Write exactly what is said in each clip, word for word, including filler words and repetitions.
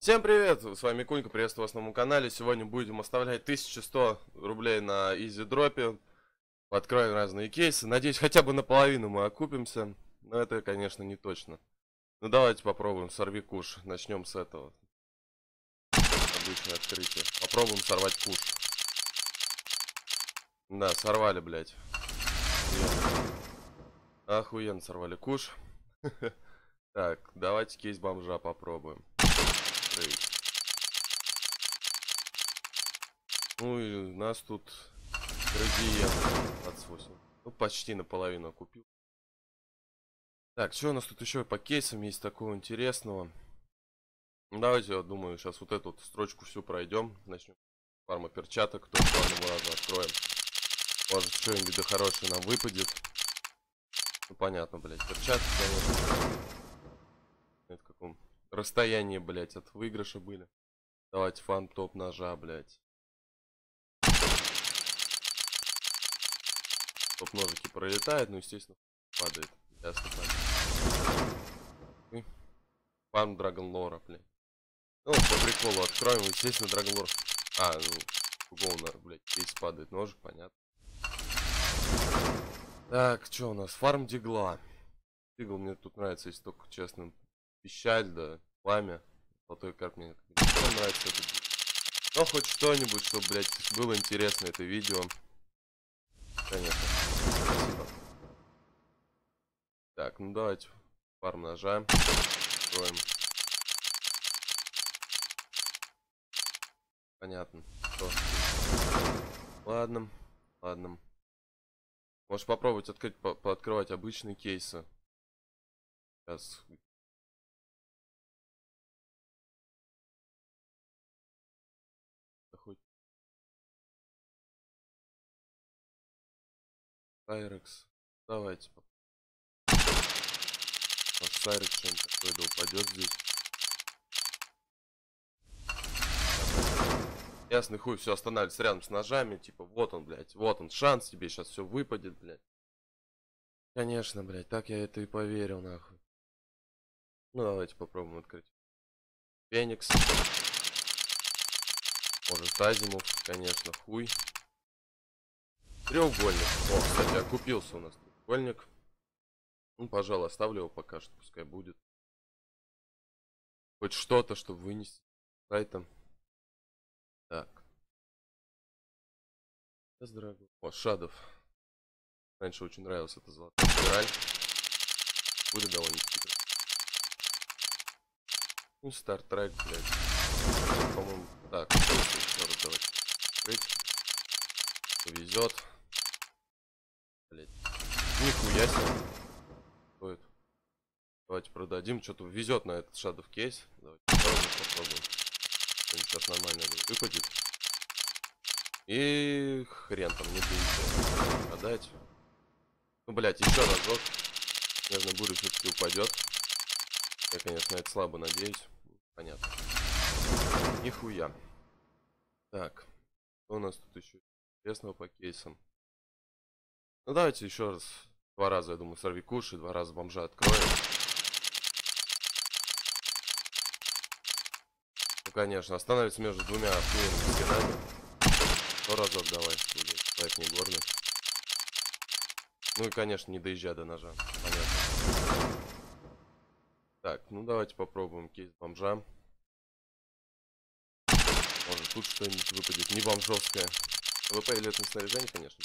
Всем привет, с вами Кунька, приветствую вас на моем канале. Сегодня будем оставлять тысячу сто рублей на изи дропе. Откроем разные кейсы. Надеюсь, хотя бы наполовину мы окупимся. Но это, конечно, не точно. Ну давайте попробуем, сорви куш. Начнем с этого. Обычное открытие. Попробуем сорвать куш. Да, сорвали, блядь. Охуенно сорвали куш. Так, давайте кейс бомжа попробуем. Ну и у нас тут градиент двадцать восемь. Ну почти наполовину купил. Так, что у нас тут еще по кейсам есть такого интересного? Давайте, я думаю, сейчас вот эту вот строчку всю пройдем. Начнем с фарма перчаток. Кто по одному разу откроем. Может, что-нибудь да хорошее нам выпадет. Ну понятно, блядь. Перчатки, конечно. В каком расстоянии, блядь, от выигрыша были. Давайте фан топ ножа, блядь. Топ ножики пролетает, ну естественно падает. Ясно, понятно. Фан Драгон Лора, блядь. Ну, по приколу откроем, естественно, Драгон Лор. А, ну, уголовно, блядь, кейс падает ножик, понятно. Так, что у нас? Фарм Дигла. Дигл мне тут нравится, если только честно. Пищаль, да, пламя. Золотой карп мне нравится это. Но хоть что-нибудь, чтобы, блядь, было интересно это видео. Конечно. Спасибо. Так, ну давайте фарм ножа. Откроем. Понятно. Что? Ладно, ладно. Можешь попробовать открыть, по пооткрывать обычные кейсы. Сейчас. Сайрекс. Давайте. Сайрекс что-нибудь такое да упадет здесь. Ясный хуй, все останавливается рядом с ножами. Типа, вот он, блядь. Вот он, шанс тебе сейчас все выпадет, блядь. Конечно, блядь, так я это и поверил, нахуй. Ну, давайте попробуем открыть. Феникс. Может, Азимов, конечно, хуй. Треугольник. О, кстати, окупился у нас треугольник. Ну, пожалуй, оставлю его пока что, пускай будет. Хоть что-то, чтобы вынести сайтом. Так. О, Шадов. Раньше очень нравился это золотая спираль. Будет довольно интересно. Ну, Стартрек, блядь. По-моему, так, еще раз давайте открыть. Повезет. Блядь. Нихуя себе. Стоит. Давайте продадим. Что-то везет на этот Шадов кейс. Давайте попробуем. Сейчас нормально выпадет. И хрен там не будет. Продать. Ну, блядь, еще разок. Наверное, буря все-таки упадет. Я, конечно, это слабо надеюсь. Понятно. Нихуя. Так. Что у нас тут еще интересного по кейсам? Ну, давайте еще раз. Два раза, я думаю, сорви куш и два раза бомжа откроем. Ну, конечно, остановится между двумя охуенными стенами. Сто разок давай. Человек не горный. Ну и, конечно, не доезжай до ножа. Понятно. Так, ну давайте попробуем кейс бомжа. Может тут что-нибудь выпадет. Не бомжовское. ВП или это снаряжение, конечно.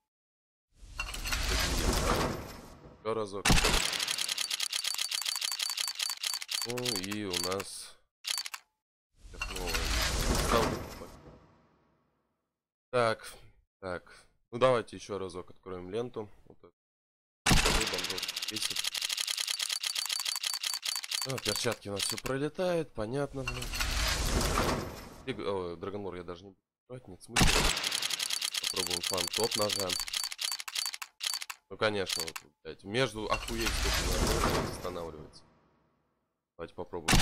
Еще разок. Ну и у нас... Так, так. Ну давайте еще разок откроем ленту. Вот это. А, перчатки у нас все пролетает, понятно, блин. О, Драгонлор я даже не буду брать, нет смысла. Попробуем фан топ ножа. Ну конечно, вот, блядь, между охуеть сколько ножей останавливается. Давайте попробуем.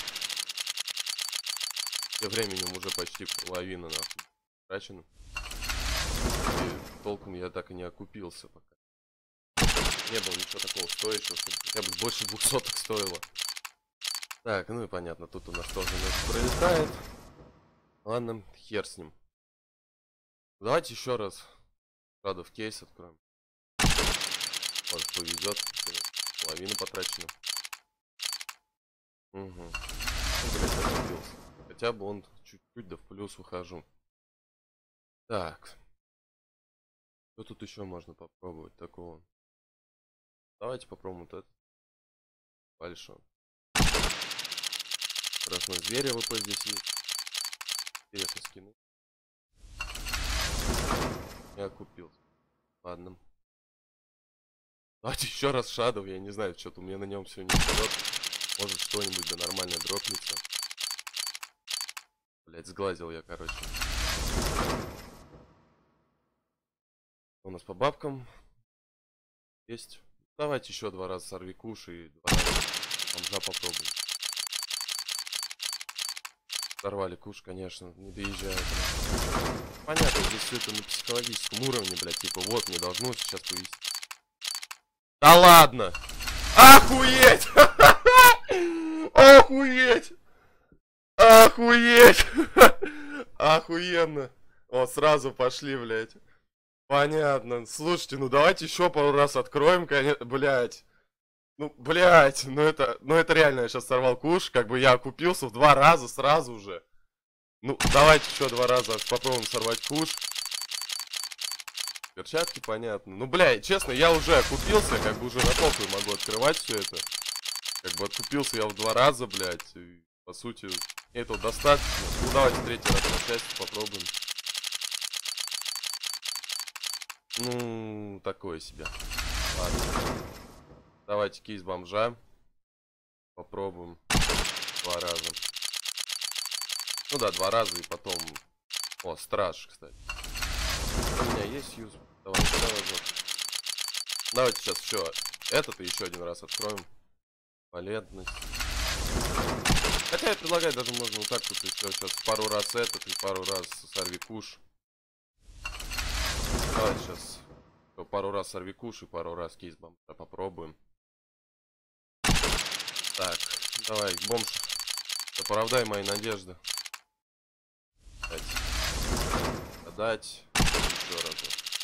Тем временем уже почти половина нахуй трачена. И толком я так и не окупился пока. Не было ничего такого стоящего, чтобы хотя бы больше двухсоток стоило. Так, ну и понятно, тут у нас тоже ночь пролетает. Ладно, хер с ним. Давайте еще раз Shadow в кейс откроем. Может повезет. Половину потрачено. Угу. Ну, блядь, хотя бы он чуть-чуть да в плюс ухожу. Так. Что тут еще можно попробовать такого? Давайте попробуем вот это. Большой. Красный зверь ВП здесь есть. Интересно скины. Я купил. Ладно. Давайте еще раз Shadow, я не знаю, что-то у меня на нем все не идет. Может что-нибудь да нормально дропнется. Блять, сглазил я, короче. У нас по бабкам есть. Давайте еще два раза сорви куш и два раза бомжа попробуем. Сорвали куш, конечно, не доезжает. Понятно, здесь все это на психологическом уровне, блядь, типа вот, не должно сейчас повести. Да ладно! Охуеть! Охуеть! Охуеть! Охуенно! Вот, сразу пошли, блядь. Понятно. Слушайте, ну давайте еще пару раз откроем, конечно, блядь. Ну, блядь, ну это, ну это реально, я сейчас сорвал куш, как бы я окупился в два раза сразу же. Ну, давайте еще два раза попробуем сорвать куш. Перчатки, понятно. Ну, блядь, честно, я уже окупился, как бы уже на похуй могу открывать все это. Как бы откупился я в два раза, блядь, и, по сути, этого достаточно. Ну, давайте третий раз на счастье попробуем. Ну, такое себе. Ладно. Давайте кейс бомжа. Попробуем. Два раза. Ну да, два раза и потом... О, страж, кстати. У меня есть юз. Давайте еще разок. Давайте сейчас еще этот и еще один раз откроем. Полезность. Хотя я предлагаю, даже можно вот так вот еще сейчас пару раз этот и пару раз сорви куш. Давайте сейчас пару раз сорви куш и пару раз кейс бомжа попробуем. Так, давай, бомж, оправдай мои надежды. Дать. Отдать. Еще раз.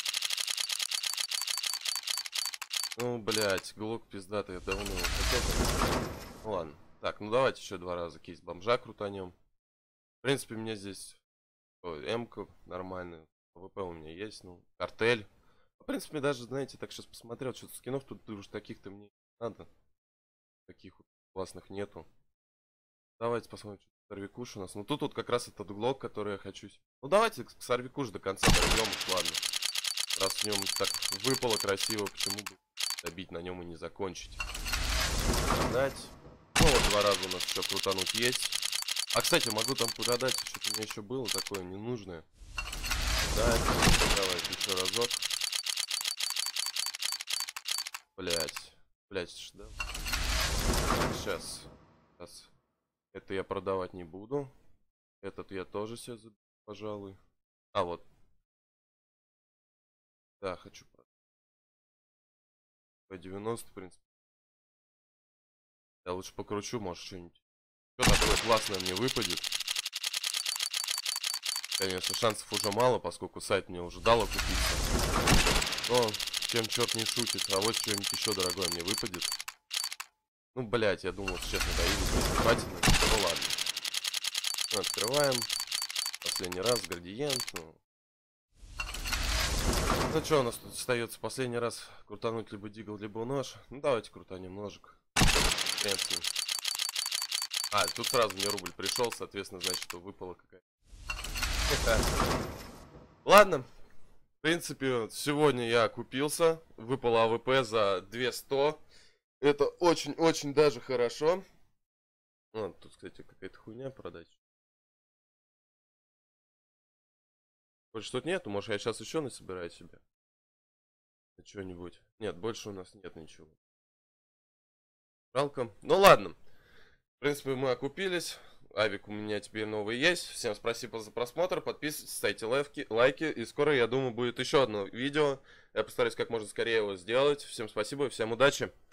Ну, блять, глок пиздатый, я давно его хотел. Ну, ладно. Так, ну давайте еще два раза кейс бомжа крутанем. В принципе, мне здесь М-ка нормально. ВП у меня есть, ну, картель. В принципе, даже, знаете, так сейчас посмотрел, что-то скинов тут уж таких-то мне не надо. Таких вот классных нету. Давайте посмотрим, что сорвикуш у нас. Ну тут вот как раз этот глок, который я хочу. Ну давайте к сорвикуш до конца добьем, ладно. Раз в нем так выпало красиво, почему бы добить на нем и не закончить. Продать. Ну вот два раза у нас еще крутануть есть. А кстати, могу там продать, что-то у меня еще было такое ненужное. Продать. Давайте еще разок. Блять. Блять, да? Так, сейчас. Сейчас. Это я продавать не буду. Этот я тоже себе заберу, пожалуй. А, вот. Да, хочу продать. По девяносто, в принципе. Я лучше покручу, может, что-нибудь. Что такое классное мне выпадет. Конечно, шансов уже мало, поскольку сайт мне уже дал окупиться. Но, чем черт не шутит, а вот что-нибудь еще дорогое мне выпадет. Ну, блять, я думал, честно, доедет хватит. Ну, ладно. Ну, открываем. Последний раз, градиент. Ну, ну что у нас тут остается? Последний раз крутануть либо дигл, либо нож. Ну, давайте крутанем ножик. А, тут сразу мне рубль пришел, соответственно, значит, что выпала какая-то. Ладно. В принципе, сегодня я купился. Выпало АВП за двести. Это очень-очень даже хорошо. А, тут, кстати, какая-то хуйня продать. Больше тут нету. Может, я сейчас еще насобираю себе? Что-нибудь. Нет, больше у нас нет ничего. Жалко. Ну ладно. В принципе, мы окупились. Авик у меня теперь новый есть. Всем спасибо за просмотр. Подписывайтесь, ставьте лайки, лайки. И скоро, я думаю, будет еще одно видео. Я постараюсь как можно скорее его сделать. Всем спасибо и всем удачи.